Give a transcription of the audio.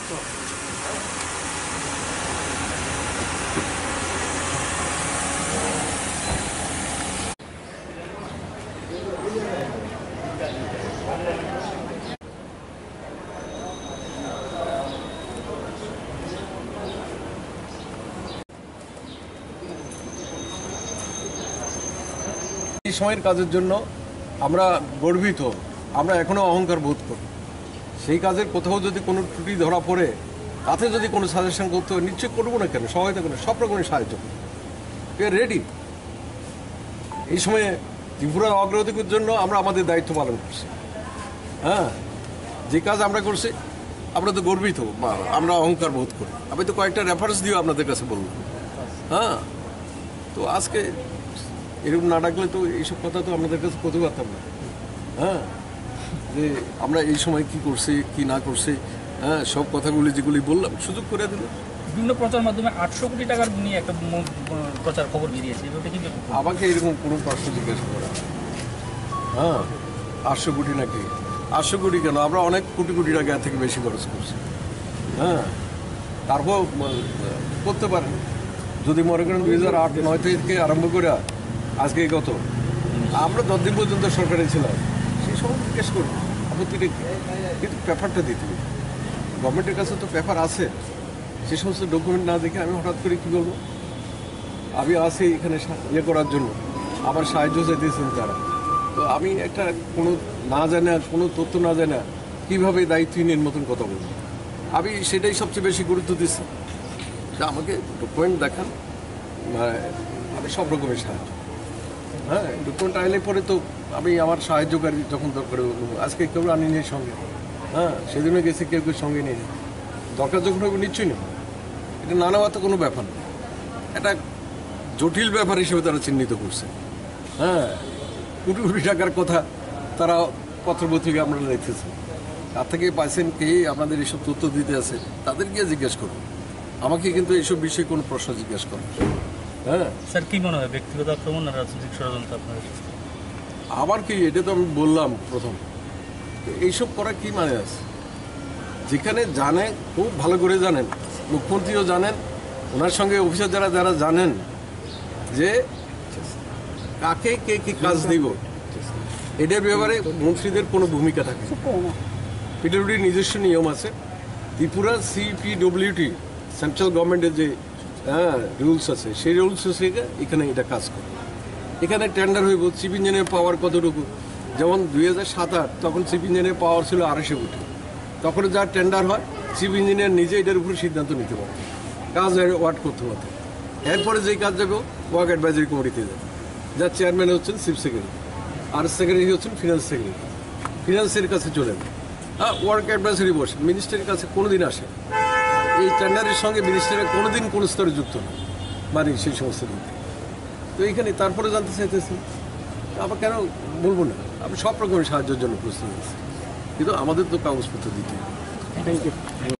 এই সময়ের কাজের জন্য আমরা গর্বিত, আমরা এখনো অহংকার বোধ করি। সেই কাজের কোথাও যদি কোনো ত্রুটি ধরা পড়ে, তাতে যদি কোনো সাজেশন করতে হয় নিশ্চয়ই করবো না, কেন সহায়তা করবো, সব রকমের সাহায্য করবো। We are ready. এই সময়ে ত্রিপুরার অগ্রগতির জন্য আমরা আমাদের দায়িত্ব পালন করছি। হ্যাঁ, যে কাজ আমরা করছি আমরা তো গর্বিত, আমরা অহংকার বোধ করি। আমি তো কয়েকটা রেফারেন্স দিয়েও আপনাদের কাছে বললাম। হ্যাঁ, তো আজকে এরকম না ডাকলে তো এইসব কথা তো আপনাদের কাছে করতে পারতাম না। হ্যাঁ, যে আমরা এই সময় কি করছি কি না করছি, হ্যাঁ, সব কথাগুলি যেগুলি বললাম সুযোগ করে দিল। বিভিন্ন প্রচার মাধ্যমে 800 কোটি টাকার নিয়ে একটা প্রচার খবর বেরিয়েছে, আমাকে এরকম কোনো প্রশ্ন জিজ্ঞাসা করা। হ্যাঁ, 800 কোটি নাকি? 800 কোটি কেন, আমরা অনেক কোটি কোটি টাকা থেকে বেশি খরচ করছি। হ্যাঁ, তারপর করতে পারেন যদি মনে করেন 2008-9 থেকে আরম্ভ করে আজকে কত, আমরা 10 দিন পর্যন্ত সরকারে ছিলাম, সেই সময় জিজ্ঞেস করবো আপত্তিটা কি, কিন্তু পেপারটা দিতে হবে। গভর্নমেন্টের কাছে তো পেপার আছে, সে সমস্ত ডকুমেন্ট না দেখে আমি হঠাৎ করে কী বলবো? আমি আসি এখানে ইয়ে করার জন্য, আমার সাহায্য চাইতেছেন তারা, তো আমি একটা কোনো না জানা, কোনো তথ্য না জানা কীভাবে দায়িত্বহীনের মতন কথা বলবো? আমি সেটাই সবচেয়ে বেশি গুরুত্ব দিচ্ছি, আমাকে ডকুমেন্ট দেখান, আমি সব রকমের সাহায্য। হ্যাঁ, ডকুমেন্ট আনলে পরে তো আমি আমার সাহায্যকারী যখন দরকার, আজকে কেউ আনি নেই সঙ্গে। হ্যাঁ, সেদিনও গেছি, কেউ কেউ সঙ্গে নিয়ে নেই, দরকার যখন হবে নিশ্চয়ই নেই। এটা না নেওয়া তো কোনো ব্যাপার না, এটা জটিল ব্যাপার হিসেবে তারা চিহ্নিত করছে। হ্যাঁ, কোটি কোটি টাকার কথা তারা পত্রপত্রিকা আমরা দেখতেছি, তার থেকে পাইছেন কে আপনাদের এইসব তথ্য দিতে আছে, তাদের গিয়ে জিজ্ঞেস করুন, আমাকে কিন্তু এইসব বিষয়ে কোনো প্রশ্ন জিজ্ঞেস করুন। হ্যাঁ স্যার, কি মনে হয় ব্যক্তিগত আক্রমণ না রাজনৈতিক ষড়যন্ত্র আপনার? আবার কি, এটা তো আমি বললাম প্রথম, এইসব করা কি মানে আছে? যেখানে জানে, খুব ভালো করে জানেন, মুখ্যমন্ত্রীও জানেন, ওনার সঙ্গে অফিসার যারা যারা জানেন যে কাকে কে কি কাজ দিব, এটার ব্যাপারে মন্ত্রীদের কোনো ভূমিকা থাকে। পিডব্লিউডির নিজস্ব নিয়ম আছে, ত্রিপুরা CPWD সেন্ট্রাল গভর্নমেন্টের যে রুলস আছে, সেই রুলস থেকে এখানে এটা কাজ করে। এখানে টেন্ডার হইব, চিফ ইঞ্জিনিয়ার পাওয়ার কতটুকু, যেমন 2007-08 তখন চিফ ইঞ্জিনিয়ার পাওয়ার ছিল 250 কোটি, তখন যা টেন্ডার হয় চিফ ইঞ্জিনিয়ার নিজে এটার উপরে সিদ্ধান্ত নিতে পারে, কাজ ওয়ার্ড করতে পারত। এরপরে যেই কাজ যাবে ওয়ার্ক অ্যাডভাইজারি কমিটিতে যাবে, যার চেয়ারম্যান হচ্ছেন চিফ সেক্রেটারি, আর সেক্রেটারি হচ্ছেন ফিনান্স সেক্রেটারি, ফিনান্সের কাছে চলে যাবে। ওয়ার্ক অ্যাডভাইজারি বসে মিনিস্টারের কাছে কোনোদিন আসে, এই টেন্ডারের সঙ্গে মিনিস্টারের কোনোদিন কোনো স্তরে যুক্ত না, মানে সেই সমস্ত দিক। তো এইখানে তারপরে জানতে চাইতেছি, আবার কেন বলবো না, আমি সব রকমের সাহায্যের জন্য প্রস্তুত আছি, কিন্তু আমাদের তো কাগজপত্র দিতে হবে। Thank you.